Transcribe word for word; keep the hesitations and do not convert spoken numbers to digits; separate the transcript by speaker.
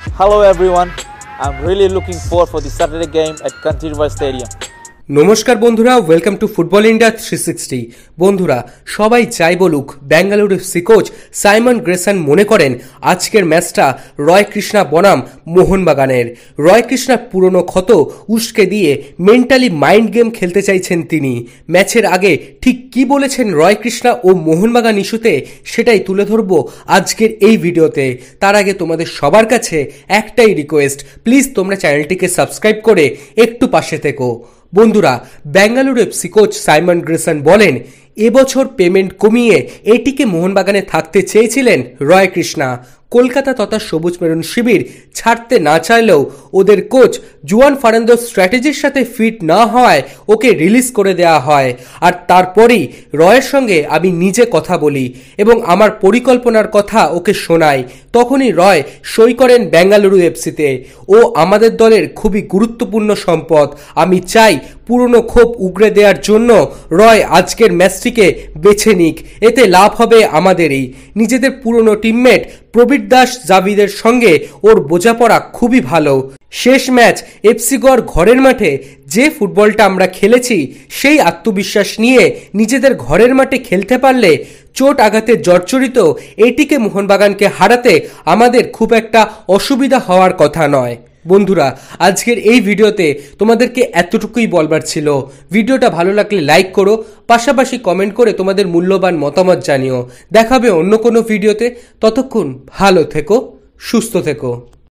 Speaker 1: Hello everyone, I'm really looking forward for the Saturday game at Kantirva Stadium.
Speaker 2: নমস্কার বন্ধুরা, welcome to football India three sixty. বন্ধুরা, সবাই চাই বলুক, Bangalore FC coach Simon Grayson মনে করেন আজকের ম্যাচটা রয় কৃষ্ণা বনাম মোহনবাগানের। রয় কৃষ্ণার পুরনো ক্ষত উস্কে দিয়ে মেন্টালি মাইন্ড গেম খেলতে চাইছেন তিনি। ম্যাচের আগে ঠিক কি বলেছেন রয় কৃষ্ণা ও মোহনবাগান ইস্যুতে, সেটাই তুলে ধরবো আজকের এই ভিডিওতে। তার আগে তোমাদের সবার কাছে একটাই রিকোয়েস্ট, প্লিজ তোমরা চ্যানেলটিকে সাবস্ক্রাইব করে একটু পাশে থেকো। বন্ধুরা, Bangalore FC coach Simon Grayson বলেন এবছর পেমেন্ট কমিয়ে এটিকে মোহনবাগানে থাকতে চেয়েছিলেন রয় কৃষ্ণা। কলকাতা তথা সবুজ মেরুন শিবির ছাড়তে না চাইলেও ওদের কোচ জুয়ান ফার্নান্দোর স্ট্র্যাটেজির সাথে ফিট না হওয়ায় ওকে রিলিজ করে দেওয়া হয়। আর তারপরেই রয়ের সঙ্গে আমি নিজে কথা বলি এবং আমার পরিকল্পনার কথা ওকে শোনাই। তখনই রয় সই করেন বেঙ্গালুরু এফসিতে। ও আমাদের দলের খুবই গুরুত্বপূর্ণ সম্পদ। আমি চাই পুরনো ক্ষোভ উগড়ে দেওয়ার জন্য রয় আজকের ম্যাচটিকে বেছে নিক, এতে লাভ হবে আমাদেরই। নিজেদের পুরনো টিমমেট প্রবীর দাস জাভিদের সঙ্গে ওর বোঝাপড়া খুবই ভালো। শেষ ম্যাচ এফসি গড় ঘরের মাঠে যে ফুটবলটা আমরা খেলেছি, সেই আত্মবিশ্বাস নিয়ে নিজেদের ঘরের মাঠে খেলতে পারলে চোট আঘাতে জর্জরিত এটিকে মোহনবাগানকে হারাতে আমাদের খুব একটা অসুবিধা হওয়ার কথা নয়। বন্ধুরা, আজকের এই ভিডিওতে তোমাদেরকে এতটুকুই বলবার ছিল। ভিডিওটা ভালো লাগলে লাইক করো, পাশাপাশি কমেন্ট করে তোমাদের মূল্যবান মতামত জানিও। দেখাবে অন্য কোনো ভিডিওতে। ততক্ষণ ভালো থেকো, সুস্থ থেকো।